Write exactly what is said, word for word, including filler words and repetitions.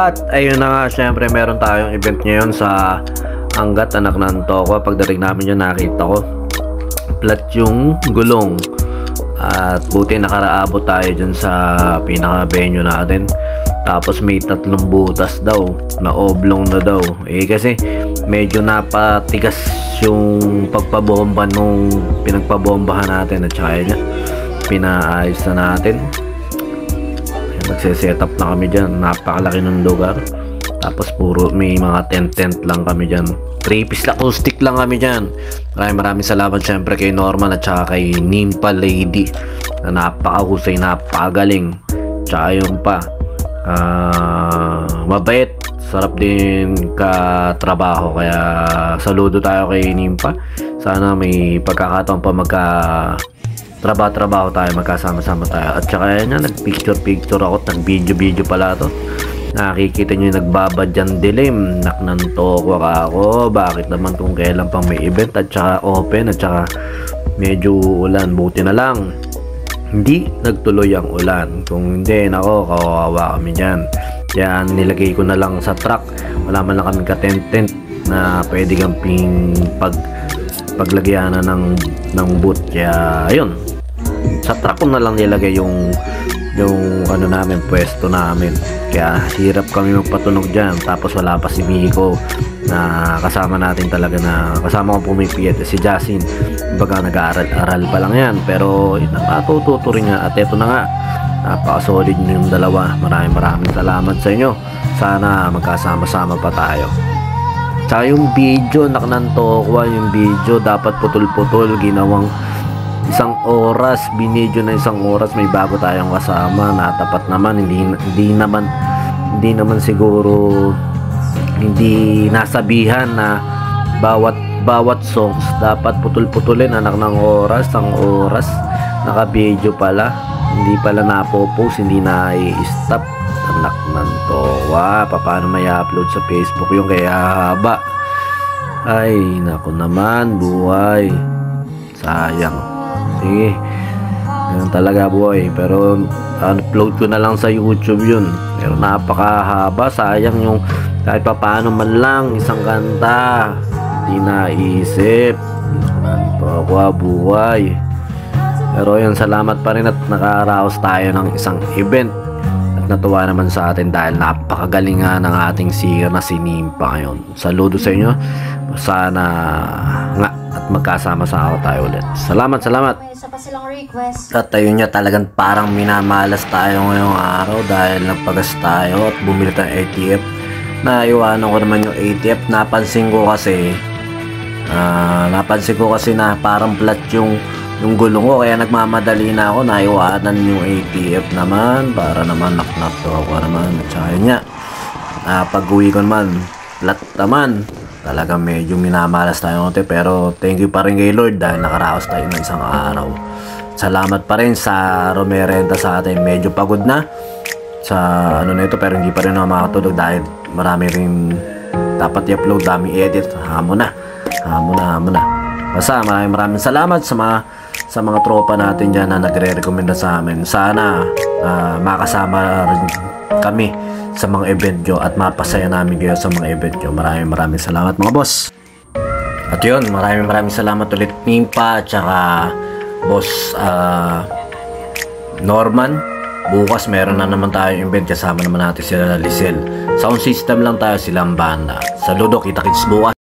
At ayun na nga, syempre meron tayong event ngayon sa Angat, anak ng Toko. Pagdating namin yun, nakita ko flat yung gulong. At buti nakaraabot tayo dyan sa pinaka venue natin. Tapos may tatlong butas daw na oblong na daw. Eh kasi medyo napatigas yung pagpabomba nung pinagpabombahan natin. At saka yun, pinaayos na natin. Nagse-setup na kami dyan. Napakalaki ng lugar. Tapos puro may mga tent-tent lang kami dyan. three piece acoustic lang kami dyan. Maraming maraming salamat syempre kay Norman at saka kay Nimpa Lady na napakahusay, napakagaling. Tsaka yun pa, uh, mabait, sarap din katrabaho. Kaya saludo tayo kay Nimpa. Sana may pagkakataon pa magka trabaho-trabaho tayo, magkasama-sama tayo. At saka yan, nag-picture-picture ako, nag-video-video pala to. Nakikita nyo yung nagbabadyan dilim. Naknanto ko ako. Bakit naman kung kailan pang may event at saka open at saka medyo ulan. Buti na lang hindi nagtuloy ang ulan. Kung hindi, nako, kawawa kami dyan. Kaya nilagay ko na lang sa truck. Wala man lang kami ka-tent-tent na pwede kang ping pag paglagyan na ng, ng boot. Kaya ayun, sa truck ko na lang nilagay yung yung ano namin, pwesto namin. Kaya hirap kami magpatunog dyan. Tapos wala pa si Miko na kasama natin talaga, na kasama ko pumipiyat, si Jasin. Baga nag-aaral-aral pa lang yan, pero natututo rin nga. At eto na nga, napaka-solid yung dalawa. Maraming maraming salamat sa inyo. Sana magkasama-sama pa tayo. Tsaka yung video, naknanto ko yung video, dapat putol-putol, ginawang isang oras, binidyo na isang oras. May bago tayong kasama na tapat naman, hindi, hindi naman hindi naman siguro hindi nasabihan na bawat bawat songs dapat putol-putulin. Anak ng oras, ang oras naka-video pala, hindi pala napopost, hindi na i-stop. Anak ng towa, paano may upload sa Facebook yung kaya haba? Ay naku naman, buhay, sayang. Sige, ganun talaga boy. Pero upload ko na lang sa YouTube yun. Pero napakahaba, sayang yung kahit pa paano man lang isang kanta hindi naisip. Pagwa buhay. Pero yun, salamat pa rin at nakaraos tayo ng isang event. At natuwa naman sa atin dahil napakagaling nga ng ating singer na si Nimpa ngayon. Saludo sa inyo. Sana nga at magkasama-sama tayo ulit. Salamat, salamat. Isa pa silang request. At ayun niya, talagang parang minamalas tayo ngayong araw dahil nagpagas tayo at bumili tayong A T F. Naiwanan ko naman yung A T F. Napansin ko kasi uh, napansin ko kasi na parang flat yung yung gulong ko, kaya nagmamadali na ako. Naiwanan yung A T F naman para naman knock-knock to ako naman. At saka yun niya, uh, pag-uwi ko naman flat naman. Talagang medyo minamalas tayo konti, pero thank you pa rin kay Lord dahil nakaraos tayo ng isang araw. Salamat pa rin sa rumerenta sa atin. Medyo pagod na sa ano na ito, pero hindi pa rin ako makatulog dahil marami rin dapat i-upload, dami i-edit. Hamo na, hamo na, hamo na. Basta maraming maraming salamat sa mga sa mga tropa natin dyan na nagre-recommenda sa amin. Sana uh, makasama rin kami sa mga event nyo at mapasaya namin kayo sa mga event nyo. Maraming maraming salamat mga boss. At yun, maraming maraming salamat ulit Nimpa at saka boss uh, Norman. Bukas meron na naman tayong event, kasama naman natin sila Lisel. Sound system lang tayo, silang banda. Saludo, kita-kits bukas.